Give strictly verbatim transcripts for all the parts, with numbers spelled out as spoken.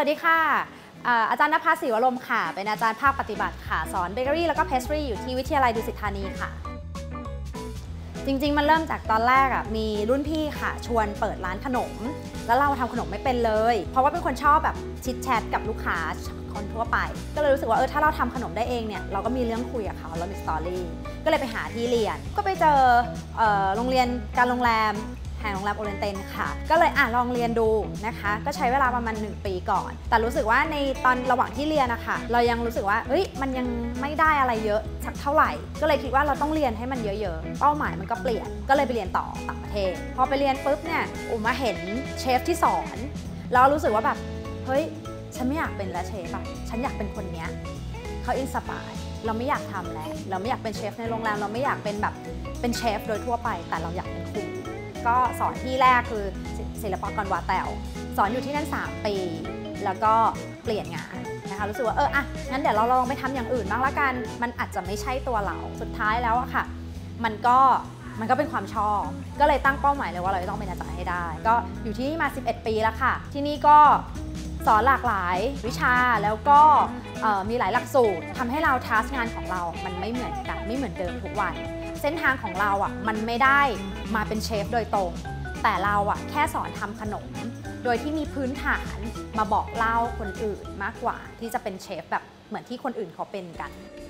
วัสดีค่ะอาจารย์ณภาศรีวรมค่ะเป็นอาจารย์ภาคปฏิบัติค่ะสอนเบเกอรี่แล้วก็เพสทรีอยู่ที่วิทยาลัยดุสิตธานีค่ะจริงๆมันเริ่มจากตอนแรกอ่ะมีรุ่นพี่ค่ะชวนเปิดร้านขนมแล้วเราทำขนมไม่เป็นเลยเพราะว่าเป็นคนชอบแบบชิดแชทกับลูกค้าคนทั่วไปก็เลยรู้สึกว่าเออถ้าเราทำขนมได้เองเนี่ยเราก็มีเรื่องคุยกับเขาเรามีสตอรี่ก็เลยไปหาที่เรียนก็ไปเจอโรงเรียนการโรงแรมแห่งโรงแรมโอเรนเตนค่ะก็เลยอ่ะลองเรียนดูนะคะก็ใช้เวลาประมาณหนึ่งปีก่อนแต่รู้สึกว่าในตอนระหว่างที่เรียนนะคะเรายังรู้สึกว่าเอ้ยมันยังไม่ได้อะไรเยอะสักเท่าไหร่ก็เลยคิดว่าเราต้องเรียนให้มันเยอะๆเป้าหมายมันก็เปลี่ยนก็เลยไปเรียนต่อต่างประเทศพอไปเรียนปุ๊บเนี่ยอุ๋มมาเห็นเชฟที่สอนแล้วรู้สึกว่าแบบเฮ้ยฉันไม่อยากเป็นแล้วเชฟอะฉันอยากเป็นคนเนี้ยเขาอินสปายเราไม่อยากทำแล้วเราไม่อยากเป็นเชฟในโรงแรมเราไม่อยากเป็นแบบเป็นเชฟโดยทั่วไปแต่เราอยากเป็นครูก็สอนที่แรกคือศิลปากรวาแตวสอนอยู่ที่นั่นสามปีแล้วก็เปลี่ยนงานนะคะรู้สึกว่าเอออ่ะงั้นเดี๋ยวเราลองไปทำอย่างอื่นบ้างละกันมันอาจจะไม่ใช่ตัวเราสุดท้ายแล้วอะค่ะมันก็มันก็เป็นความชอบก็เลยตั้งเป้าหมายเลยว่าเราจะต้องเป็นอาจารย์ให้ได้ก็อยู่ที่นี่มาสิบเอ็ดปีแล้วค่ะที่นี่ก็สอนหลากหลายวิชาแล้วก็มีหลายหลักสูตรทำให้เราทัสงานของเรามันไม่เหมือนกันไม่เหมือนเดิมทุกวันเส้นทางของเราอ่ะมันไม่ได้มาเป็นเชฟโดยตรงแต่เราอ่ะแค่สอนทำขนมโดยที่มีพื้นฐานมาบอกเล่าคนอื่นมากกว่าที่จะเป็นเชฟแบบเหมือนที่คนอื่นเขาเป็นกัน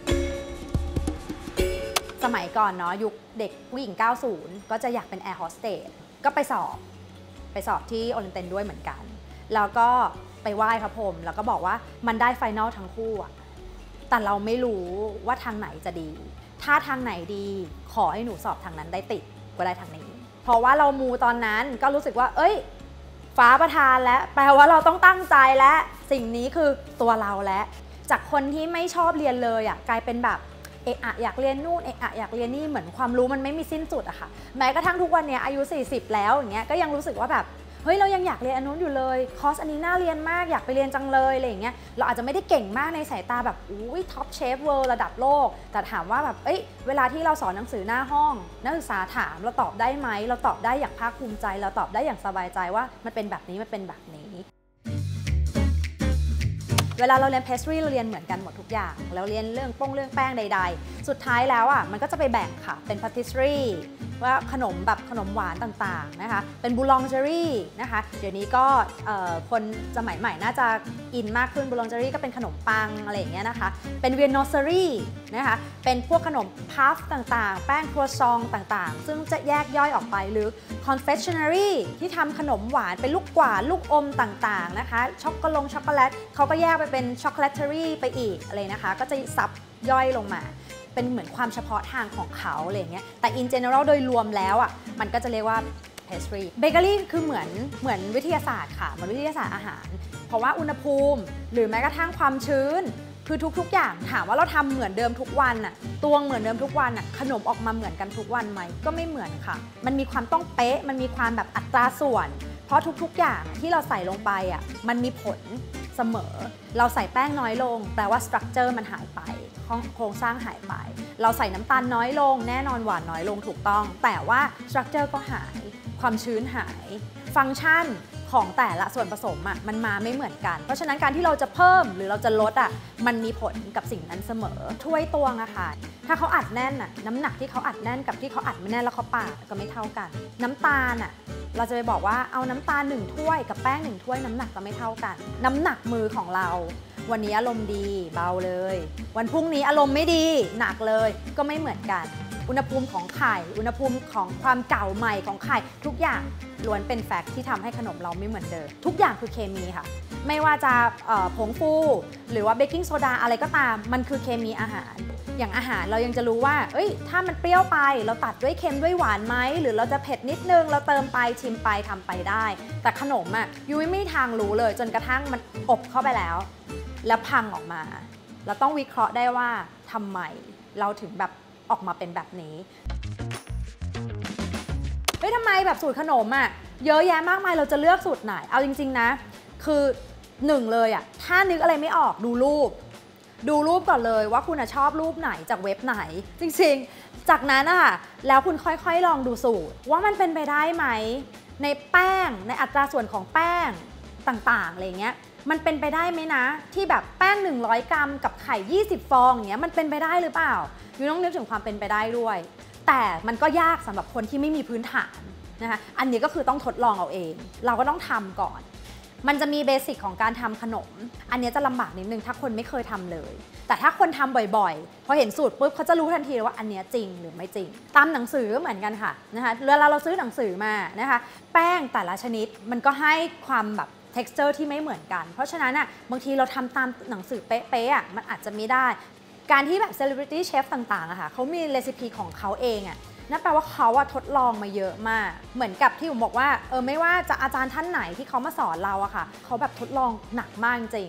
สมัยก่อนเนาะยุคเด็กผู้หญิงเก้าสิบก็จะอยากเป็นแอร์โฮสเตสก็ไปสอบไปสอบที่โอเรนเตนด้วยเหมือนกันแล้วก็ไปไหว้พระพรหมแล้วก็บอกว่ามันได้ไฟนอลทั้งคู่อะแต่เราไม่รู้ว่าทางไหนจะดีถ้าทางไหนดีขอให้หนูสอบทางนั้นได้ติดก็ได้ทางนี้เพราะว่าเรามูตอนนั้นก็รู้สึกว่าเอ้ยฟ้าประทานแล้วแปลว่าเราต้องตั้งใจและสิ่งนี้คือตัวเราและจากคนที่ไม่ชอบเรียนเลยอะกลายเป็นแบบเอะอะอยากเรียนนู่นเอะอะอยากเรียนนี่เหมือนความรู้มันไม่มีสิ้นสุดอะค่ะแม้กระทั่งทุกวันนี้อายุสี่สิบแล้วอย่างเงี้ยก็ยังรู้สึกว่าแบบเฮ้ยเรายังอยากเรียนอันนู้นอยู่เลยคอร์สอันนี้น่าเรียนมากอยากไปเรียนจังเลยอะไรอย่างเงี้ยเราอาจจะไม่ได้เก่งมากในสายตาแบบอุ้ยท็อปเชฟเวิลด์ระดับโลกแต่ถามว่าแบบเอ้ยเวลาที่เราสอนหนังสือหน้าห้องนักศึกษาถามเราตอบได้ไหมเราตอบได้อย่างภาคภูมิใจเราตอบได้อย่างสบายใจว่ามันเป็นแบบนี้มันเป็นแบบนี้เวลาเราเรียนเพสทรีเราเรียนเหมือนกันหมดทุกอย่างเราเรียนเรื่องป้งเรื่องแป้งใดๆสุดท้ายแล้วอ่ะมันก็จะไปแบ่งค่ะเป็นพาติสทรีว่าขนมแบบขนมหวานต่างๆนะคะเป็นบูลองเจอรี่นะคะเดี๋ยวนี้ก็คนสมัยใหม่น่าจะอินมากขึ้นบูลองเจอรี่ก็เป็นขนมปังอะไรอย่างเงี้ยนะคะเป็นเวียนโนเซอรี่นะคะเป็นพวกขนมพัฟต่างๆแป้งครัวซองต่างๆซึ่งจะแยกย่อยออกไปหรือคอนเฟคชันนารีที่ทำขนมหวานเป็นลูกกวาดลูกอมต่างๆนะคะช็อกโกแลตช็อกโกแลตเขาก็แยกไปเป็นช็อกโกแลตเทอรี่ไปอีกอะไรนะคะก็จะซับย่อยลงมาเป็นเหมือนความเฉพาะทางของเขาอะไรอย่างเงี้ยแต่ in general โดยรวมแล้วอ่ะมันก็จะเรียกว่า pastry bakery คือเหมือนเหมือนวิทยาศาสตร์ค่ะเหมือนวิทยาศาสตร์อาหารเพราะว่าอุณหภูมิหรือแม้กระทั่งความชื้นคือทุกๆอย่างถามว่าเราทำเหมือนเดิมทุกวันน่ะตวงเหมือนเดิมทุกวันน่ะขนมออกมาเหมือนกันทุกวันไหมก็ไม่เหมือนค่ะมันมีความต้องเป๊ะมันมีความแบบอัตราส่วนเพราะทุกๆอย่างที่เราใส่ลงไปอ่ะมันมีผลเสมอเราใส่แป้งน้อยลงแปลว่าสตรัคเจอร์มันหายไปโครงสร้างหายไปเราใส่น้ำตาลน้อยลงแน่นอนหวานน้อยลงถูกต้องแต่ว่าสตรัคเจอร์ก็หายความชื้นหายฟังก์ชันของแต่ละส่วนผสมอ่ะมันมาไม่เหมือนกันเพราะฉะนั้นการที่เราจะเพิ่มหรือเราจะลดอ่ะมันมีผลกับสิ่งนั้นเสมอถ้วยตวงอะค่ะถ้าเขาอัดแน่นอ่ะน้ำหนักที่เขาอัดแน่นกับที่เขาอัดไม่แน่นแล้วเขาปาดก็ไม่เท่ากันน้ำตาลอ่ะเราจะไปบอกว่าเอาน้ำตาลหนึ่งถ้วยกับแป้งหนึ่งถ้วยน้ำหนักก็ไม่เท่ากันน้ำหนักมือของเราวันนี้อารมณ์ดีเบาเลยวันพรุ่งนี้อารมณ์ไม่ดีหนักเลยก็ไม่เหมือนกันอุณหภูมิของไข่อุณหภูมิของความเก่าใหม่ของไข่ทุกอย่างล้วนเป็นแฟกต์ที่ทำให้ขนมเราไม่เหมือนเดิมทุกอย่างคือเคมีค่ะไม่ว่าจะผงฟูหรือว่าเบกกิ้งโซดาอะไรก็ตามมันคือเคมีอาหารอย่างอาหารเรายังจะรู้ว่าเอ้ยถ้ามันเปรี้ยวไปเราตัดด้วยเค็มด้วยหวานไหมหรือเราจะเผ็ดนิดนึงเราเติมไปชิมไปทำไปได้แต่ขนมอ่ะยูไม่มีทางรู้เลยจนกระทั่งมันอบเข้าไปแล้วแล้วพังออกมาเราต้องวิเคราะห์ได้ว่าทำไมเราถึงแบบออกมาเป็นแบบนี้เฮ้ยทำไมแบบสูตรขนมอ่ะเยอะแยะมากมายเราจะเลือกสูตรไหนเอาจริงๆนะคือหนึ่งเลยอ่ะถ้านึกอะไรไม่ออกดูรูปดูรูปก่อนเลยว่าคุณชอบรูปไหนจากเว็บไหนจริงๆจากนั้นอ่ะแล้วคุณค่อยๆลองดูสูตรว่ามันเป็นไปได้ไหมในแป้งในอัตราส่วนของแป้งต่างๆอะไรเงี้ยมันเป็นไปได้ไหมนะที่แบบแป้งหนึ่งร้อยกรัมกับไข่ยี่สิบฟองอย่างเงี้ยมันเป็นไปได้หรือเปล่ายูต้องนึกถึงความเป็นไปได้ด้วยแต่มันก็ยากสำหรับคนที่ไม่มีพื้นฐานนะคะอันนี้ก็คือต้องทดลองเอาเองเราก็ต้องทำก่อนมันจะมีเบสิกของการทำขนมอันนี้จะลำบากนิดนึงถ้าคนไม่เคยทำเลยแต่ถ้าคนทำบ่อยๆพอเห็นสูตรปุ๊บเขาจะรู้ทันทีว่าอันนี้จริงหรือไม่จริงตามหนังสือเหมือนกันค่ะนะคะเวลาเราซื้อหนังสือมานะคะแป้งแต่ละชนิดมันก็ให้ความแบบ texture ที่ไม่เหมือนกันเพราะฉะนั้นอ่ะบางทีเราทำตามหนังสือเป๊ะๆอ่ะมันอาจจะไม่ได้การที่แบบ celebrity chef ต่างๆอะค่ะเขามีเรซิปีของเขาเองอ่ะนั่นแปลว่าเขาอะทดลองมาเยอะมากเหมือนกับที่ผมบอกว่าเออไม่ว่าจะอาจารย์ท่านไหนที่เขามาสอนเราอะค่ะเขาแบบทดลองหนักมากจริง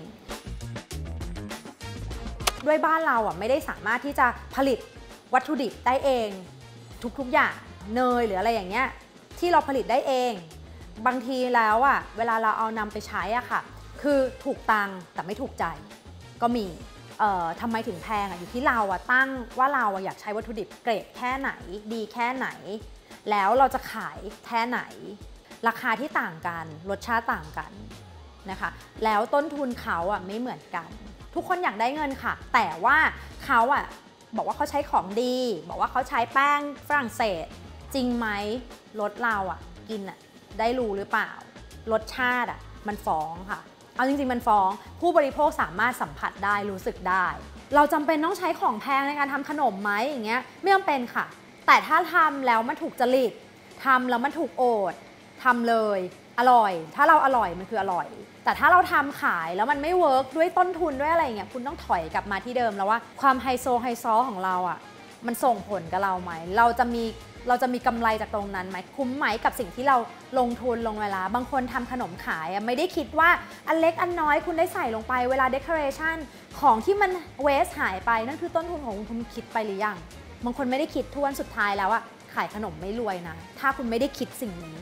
ด้วยบ้านเราอะไม่ได้สามารถที่จะผลิตวัตถุดิบได้เองทุกๆอย่างเนยหรืออะไรอย่างเงี้ยที่เราผลิตได้เองบางทีแล้วอะเวลาเราเอานำไปใช้อะค่ะคือถูกตังค์แต่ไม่ถูกใจก็มีเอ่อทำไมถึงแพงอ่ะอยู่ที่เราอ่ะตั้งว่าเราอยากใช้วัตถุดิบเกรดแค่ไหนดีแค่ไหนแล้วเราจะขายแค่ไหนราคาที่ต่างกันรสชาติต่างกันนะคะแล้วต้นทุนเขาอ่ะไม่เหมือนกันทุกคนอยากได้เงินค่ะแต่ว่าเขาอ่ะบอกว่าเขาใช้ของดีบอกว่าเขาใช้แป้งฝรั่งเศสจริงไหมรสเราอ่ะกินอ่ะได้รู้หรือเปล่ารสชาติอ่ะมันฟ้องค่ะเอาจริงๆมันฟ้องผู้บริโภคสามารถสัมผัสได้รู้สึกได้เราจำเป็นต้องใช้ของแพงในการทำขนมไหมอย่างเงี้ยไม่จำเป็นค่ะแต่ถ้าทำแล้วมันถูกจริตทำแล้วมันถูกโอดทำเลยอร่อยถ้าเราอร่อยมันคืออร่อยแต่ถ้าเราทำขายแล้วมันไม่เวิร์กด้วยต้นทุนด้วยอะไรเงี้ยคุณต้องถอยกลับมาที่เดิมแล้วว่าความไฮโซไฮซอของเราอ่ะมันส่งผลกับเราไหมเราจะมีเราจะมีกำไรจากตรงนั้นไหมคุ้มไหมกับสิ่งที่เราลงทุนลงเวลาบางคนทำขนมขายไม่ได้คิดว่าอันเล็กอันน้อยคุณได้ใส่ลงไปเวลาเดคอเรชันของที่มันเวสหายไปนั่นคือต้นทุนของคุณคิดไปหรือยังบางคนไม่ได้คิดทวนสุดท้ายแล้วอะขายขนมไม่รวยนะถ้าคุณไม่ได้คิดสิ่งนี้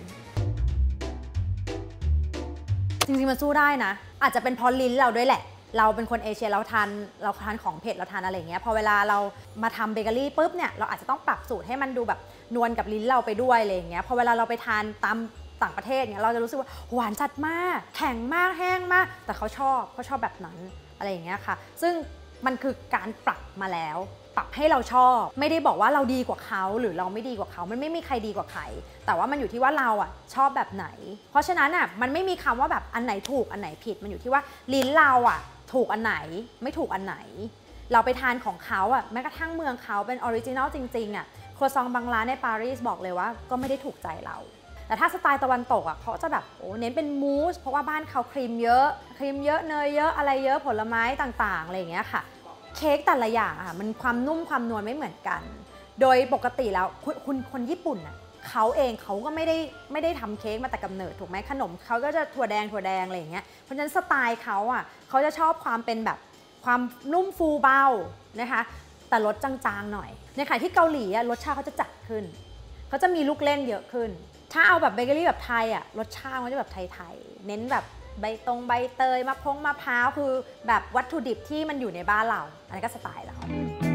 จริงๆมันสู้ได้นะอาจจะเป็นเพราะลิ้นเราด้วยแหละเราเป็นคนเอเชียเราทานเราทานของเผ็ดเราทานอะไรอย่างเงี้ยพอเวลาเรามาทำเบเกอรี่ปุ๊บเนี่ยเราอาจจะต้องปรับสูตรให้มันดูแบบนวลกับลิ้นเราไปด้วยอะไรอย่างเงี้ยพอเวลาเราไปทานตามต่างประเทศเนี่ยเราจะรู้สึกว่าหวานจัดมากแข็งมากแห้งมากแต่เขาชอบเขาชอบแบบนั้นอะไรอย่างเงี้ยค่ะซึ่งมันคือการปรับมาแล้วปรับให้เราชอบไม่ได้บอกว่าเราดีกว่าเขาหรือเราไม่ดีกว่าเขามันไม่มีใครดีกว่าใครแต่ว่ามันอยู่ที่ว่าเราอ่ะชอบแบบไหนเพราะฉะนั้นอ่ะมันไม่มีคำว่าแบบอันไหนถูกอันไหนผิดมันอยู่ที่ว่าลิ้นเราอ่ะถูกอันไหนไม่ถูกอันไหนเราไปทานของเขาอ่ะแม้กระทั่งเมืองเขาเป็นออริจินัลจริงๆอ่ะครัวซองบางร้านในปารีสบอกเลยว่าก็ไม่ได้ถูกใจเราแต่ถ้าสไตล์ตะวันตกอ่ะเขาจะแบบโอ้เน้นเป็นมูสเพราะว่าบ้านเขาครีมเยอะครีมเยอะเนยเยอะอะไรเยอะผลไม้ต่างๆอะไรอย่างเงี้ยค่ะเค้กแต่ละอย่างอะมันความนุ่มความนวลไม่เหมือนกันโดยปกติแล้วคุณคนญี่ปุ่นอ่ะเขาเองเขาก็ไม่ได้ไม่ได้ทำเค้กมาแต่กำเนิดถูกไหมขนมเขาก็จะถั่วแดงถั่วแดงอะไรอย่างเงี้ยเพราะฉะนั้นสไตล์เขาอ่ะเขาจะชอบความเป็นแบบความนุ่มฟูเบานะคะแต่รสจางๆหน่อยในขณะที่เกาหลีอ่ะรสชาติเขาจะจัดขึ้นเขาจะมีลูกเล่นเยอะขึ้นถ้าเอาแบบเบเกอรี่แบบไทยอ่ะรสชาติมันจะแบบไทยๆเน้นแบบใบตรงใบเตยมะพร้งมะพร้าวคือแบบวัตถุดิบที่มันอยู่ในบ้านเราอันนี้ก็สไตล์เรา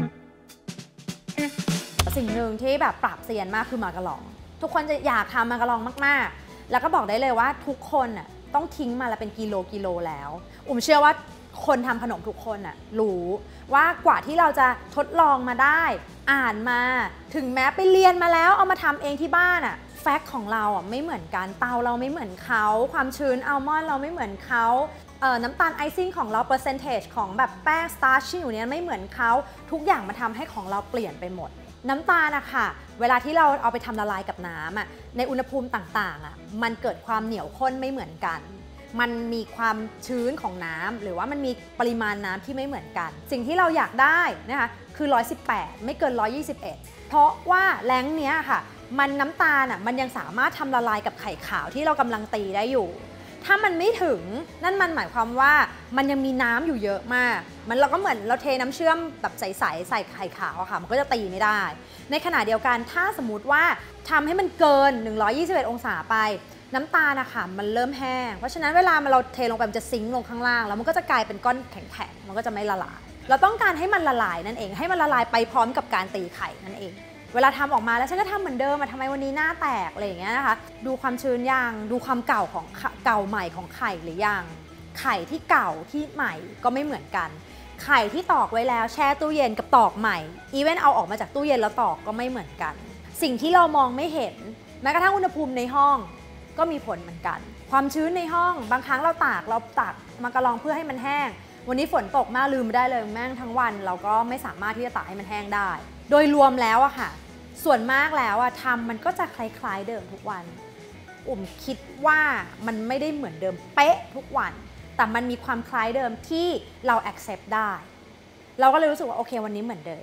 สิ่งหนึ่งที่แบบปราบเซียนมากคือมาการองทุกคนจะอยากทำมาการองมากๆแล้วก็บอกได้เลยว่าทุกคนน่ะต้องทิ้งมาแล้วเป็นกิโลกิโลแล้วอุ้มเชื่อว่าคนทำขนมทุกคนน่ะรู้ว่ากว่าที่เราจะทดลองมาได้อ่านมาถึงแม้ไปเรียนมาแล้วเอามาทำเองที่บ้านอ่ะแฟกต์ของเราอ่ะไม่เหมือนกันเตาเราไม่เหมือนเขาความชื้นอัลมอนด์เราไม่เหมือนเขาเอ่อน้ำตาลไอซิ่งของเราเปอร์เซนเทจของแบบแป้งสตาร์ชที่อยู่เนี้ยไม่เหมือนเขาทุกอย่างมาทำให้ของเราเปลี่ยนไปหมดน้ำตาลอะค่ะเวลาที่เราเอาไปทำละลายกับน้ำอะในอุณหภูมิต่างๆอะมันเกิดความเหนียวข้นไม่เหมือนกันมันมีความชื้นของน้ำหรือว่ามันมีปริมาณน้ำที่ไม่เหมือนกันสิ่งที่เราอยากได้นะคะคือหนึ่งร้อยสิบแปดไม่เกินหนึ่งร้อยยี่สิบเอ็ดเพราะว่าแรงเนี้ยค่ะมันน้ำตาลอะมันยังสามารถทำละลายกับไข่ขาวที่เรากำลังตีได้อยู่ถ้ามันไม่ถึงนั่นมันหมายความว่ามันยังมีน้ำอยู่เยอะมากมันเราก็เหมือนเราเทน้ำเชื่อมแบบใสๆใส่ไข่ขาวอะค่ะมันก็จะตีไม่ได้ในขณะเดียวกันถ้าสมมติว่าทำให้มันเกินหนึ่งร้อยยี่สิบเอ็ดองศาไปน้ำตาลนะคะมันเริ่มแห้งเพราะฉะนั้นเวลาเราเทลงไปมันจะซิงค์ลงข้างล่างแล้วมันก็จะกลายเป็นก้อนแข็งๆมันก็จะไม่ละลายเราต้องการให้มันละลายนั่นเองให้มันละลายไปพร้อมกับการตีไข่นั่นเองเวลาทำออกมาแล้วฉันก็ทำเหมือนเดิมมาทำไมวันนี้หน้าแตกอะไรอย่างเงี้ยนะคะดูความชื้นยังดูความเก่าของเก่าใหม่ของไข่หรือยังไข่ที่เก่าที่ใหม่ก็ไม่เหมือนกันไข่ที่ตอกไว้แล้วแช่ตู้เย็นกับตอกใหม่อีเวนเอาออกมาจากตู้เย็นแล้วตอกก็ไม่เหมือนกันสิ่งที่เรามองไม่เห็นแม้กระทั่งอุณหภูมิในห้องก็มีผลเหมือนกันความชื้นในห้องบางครั้งเราตากเราตากมากระลองเพื่อให้มันแห้งวันนี้ฝนตกมากลืมไม่ได้เลยแม่งทั้งวันเราก็ไม่สามารถที่จะตากให้มันแห้งได้โดยรวมแล้วอะค่ะส่วนมากแล้วอะทำมันก็จะคล้ายๆเดิมทุกวันอุ่มคิดว่ามันไม่ได้เหมือนเดิมเป๊ะทุกวันแต่มันมีความคล้ายเดิมที่เรา accept ได้เราก็เลยรู้สึกว่าโอเควันนี้เหมือนเดิม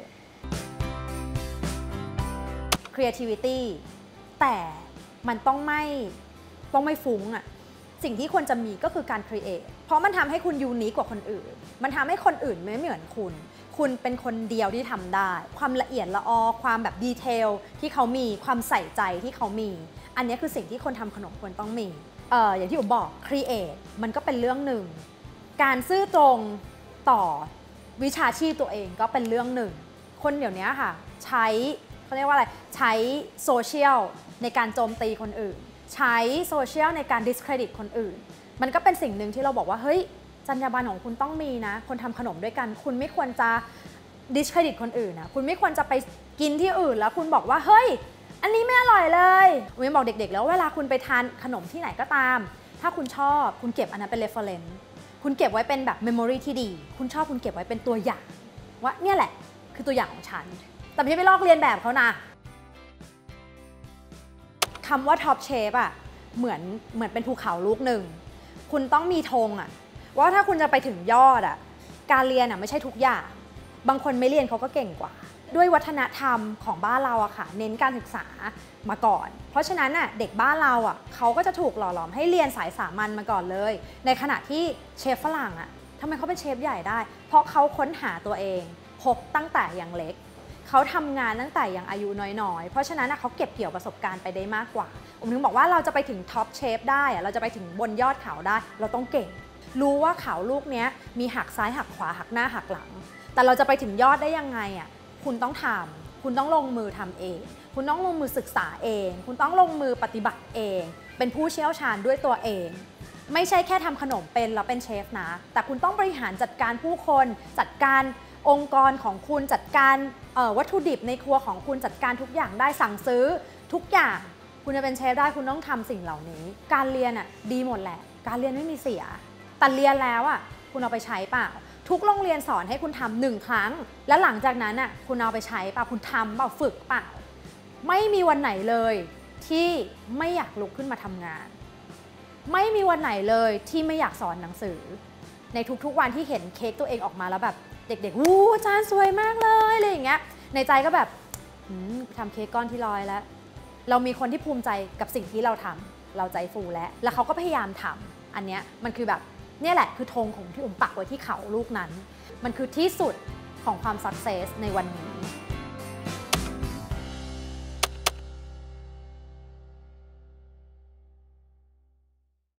creativity แต่มันต้องไม่ต้องไม่ฟุ้งอะสิ่งที่ควรจะมีก็คือการ create เพราะมันทำให้คุณยูนิคกว่าคนอื่นมันทำให้คนอื่นไม่เหมือนคุณคุณเป็นคนเดียวที่ทำได้ความละเอียดละออความแบบดีเทลที่เขามีความใส่ใจที่เขามีอันนี้คือสิ่งที่คนทำขนมควรต้องมีเอ่ออย่างที่ผมบอก create มันก็เป็นเรื่องหนึ่งการซื่อตรงต่อวิชาชีพตัวเองก็เป็นเรื่องหนึ่งคนเดี๋ยวนี้ค่ะใช้เขาเรียกว่าอะไรใช้โซเชียลในการโจมตีคนอื่นใช้โซเชียลในการ discredit คนอื่นมันก็เป็นสิ่งหนึ่งที่เราบอกว่าเฮ้ยจรรยาบรรณของคุณต้องมีนะคนทำขนมด้วยกันคุณไม่ควรจะ discredit คนอื่นนะคุณไม่ควรจะไปกินที่อื่นแล้วคุณบอกว่าเฮ้ยอันนี้ไม่อร่อยเลยผมบอกเด็กๆแล้วเวลาคุณไปทานขนมที่ไหนก็ตามถ้าคุณชอบคุณเก็บอันนั้นเป็น reference คุณเก็บไว้เป็นแบบ memory ที่ดีคุณชอบคุณเก็บไว้เป็นตัวอย่างว่าเนี่ยแหละคือตัวอย่างของฉันแต่ไม่ใช่ไปลอกเรียนแบบเขานะคำว่า top shape อ่ะเหมือนเหมือนเป็นภูเขาลูกหนึ่งคุณต้องมีธงอ่ะว่าถ้าคุณจะไปถึงยอดอ่ะการเรียนอ่ะไม่ใช่ทุกอย่างบางคนไม่เรียนเขาก็เก่งกว่าด้วยวัฒนธรรมของบ้านเราอะค่ะเน้นการศึกษามาก่อนเพราะฉะนั้นอะเด็กบ้านเราอะเขาก็จะถูกหล่อหลอมให้เรียนสายสามัญมาก่อนเลยในขณะที่เชฟฝรั่งอะทำไมเขาเป็นเชฟใหญ่ได้เพราะเขาค้นหาตัวเองพบตั้งแต่ยังเล็กเขาทำงานตั้งแต่ยังอายุน้อยๆเพราะฉะนั้นเขาเก็บเกี่ยวประสบการณ์ไปได้มากกว่าผมถึงบอกว่าเราจะไปถึงท็อปเชฟได้เราจะไปถึงบนยอดเขาได้เราต้องเก่งรู้ว่าเขาลูกนี้มีหักซ้ายหักขวาหักหน้าหักหลังแต่เราจะไปถึงยอดได้ยังไงอ่ะคุณต้องทำคุณต้องลงมือทำเองคุณต้องลงมือศึกษาเองคุณต้องลงมือปฏิบัติเองเป็นผู้เชี่ยวชาญด้วยตัวเองไม่ใช่แค่ทำขนมเป็นแล้วเป็นเชฟนะแต่คุณต้องบริหารจัดการผู้คนจัดการองค์กรของคุณจัดการวัตถุดิบในครัวของคุณจัดการทุกอย่างได้สั่งซื้อทุกอย่างคุณจะเป็นเชฟได้คุณต้องทำสิ่งเหล่านี้การเรียนอ่ะดีหมดแหละการเรียนไม่มีเสียแต่เรียนแล้วอ่ะคุณเอาไปใช้เปล่าทุกโรงเรียนสอนให้คุณทำหนึ่งครั้งแล้วหลังจากนั้นอ่ะคุณเอาไปใช้เปล่าคุณทำเปล่าฝึกเปล่าไม่มีวันไหนเลยที่ไม่อยากลุกขึ้นมาทำงานไม่มีวันไหนเลยที่ไม่อยากสอนหนังสือในทุกๆวันที่เห็นเค้กตัวเองออกมาแล้วแบบเด็กๆวู้อาจารย์สวยมากเลยอะไรอย่างเงี้ยในใจก็แบบทำเค้กก้อนที่ร้อยแล้วเรามีคนที่ภูมิใจกับสิ่งที่เราทำเราใจฟูแล้วแล้วเขาก็พยายามทำอันเนี้ยมันคือแบบเนี่ยแหละคือธงของที่อุ่มปักไว้ที่เขาลูกนั้นมันคือที่สุดของความสักเซสในวันนี้